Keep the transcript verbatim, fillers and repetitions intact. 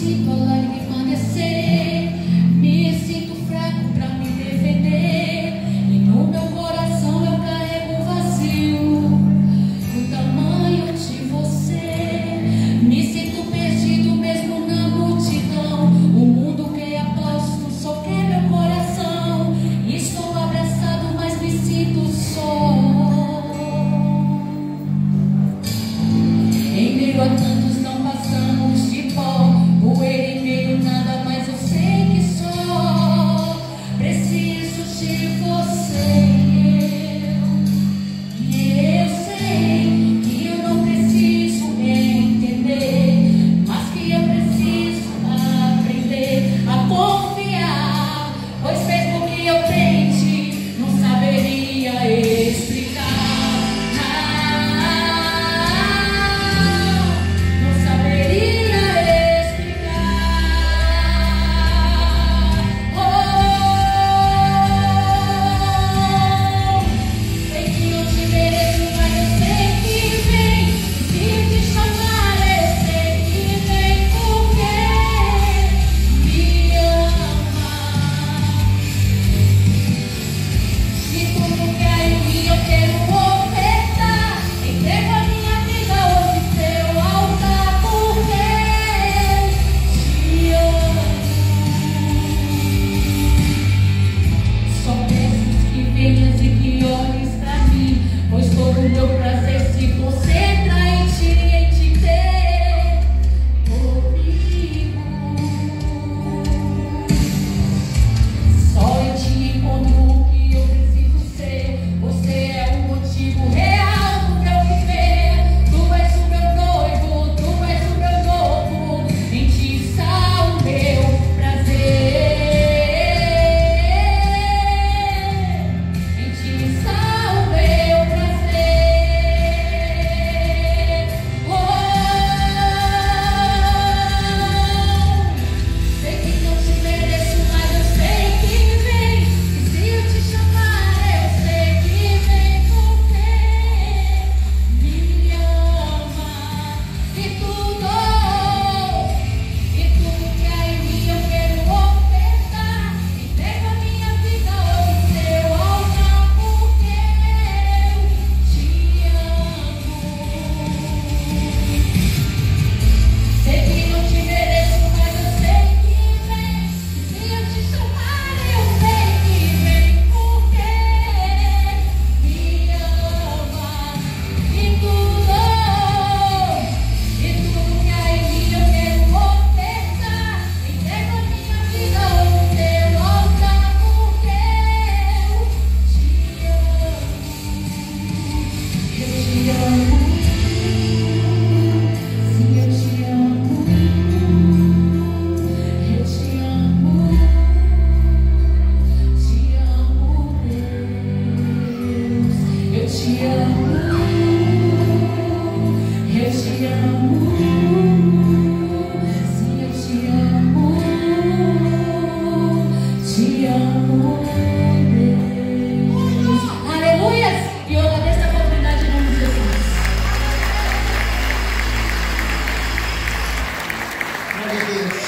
sinto a lágrima descer, me sinto fraco pra me defender, e no meu coração eu carrego um vazio do tamanho de você. Me sinto perdido mesmo na multidão, o mundo quer aplauso, só quer meu coração. Estou abraçado, mas me sinto só. Em meio a tantos não passamos de pó, poeira e meio nada, mas eu sei que só preciso de você. E eu sei que eu não preciso entender, mas que eu preciso aprender a confiar, pois mesmo que eu tente, não saberia explicar. Glória a Deus.